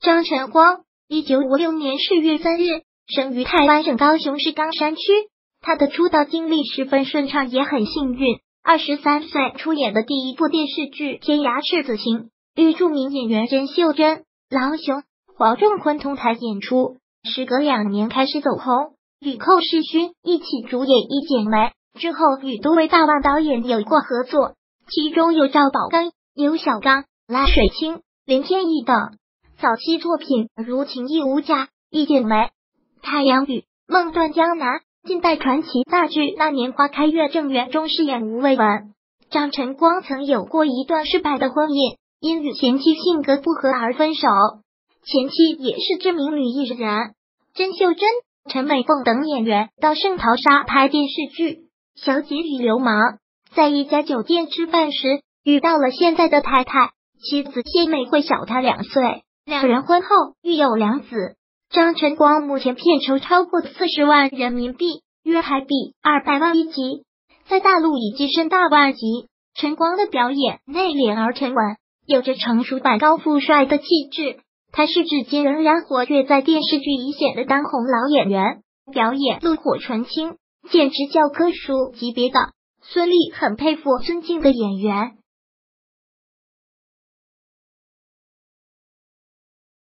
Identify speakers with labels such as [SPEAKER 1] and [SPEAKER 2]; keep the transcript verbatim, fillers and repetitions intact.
[SPEAKER 1] 张晨光，一九五六年十月三日，生于台湾省高雄市冈山区。他的出道经历十分顺畅，也很幸运。二十三岁出演的第一部电视剧《天涯赤子情》，与著名演员甄秀珍、郎雄、黄仲坤同台演出。时隔两年开始走红，与寇世勋一起主演《一剪梅》，之后与多位大腕导演有过合作，其中有赵宝根、刘小刚、赖水清、林天逸等。早期作品如《情义无价》《一剪梅》《太阳雨》《梦断江南》，近代传奇大剧《那年花开月正圆》中饰演吴伟文。张晨光曾有过一段失败的婚姻，因与前妻性格不合而分手。前妻也是知名女艺人甄秀珍、陈美凤等演员到圣淘沙拍电视剧《小姐与流氓》。在一家酒店吃饭时遇到了现在的太太，妻子谢美惠小他两岁，两人婚后育有两子。张晨光目前片酬超过四十万人民币，约台币二百万一集，在大陆已跻身大腕级。晨光的表演内敛而沉稳，有着成熟版高富帅的气质。他是至今仍然活跃在电视剧一线的当红老演员，表演炉火纯青，简直教科书级别的。孙俪很佩服尊敬的演员。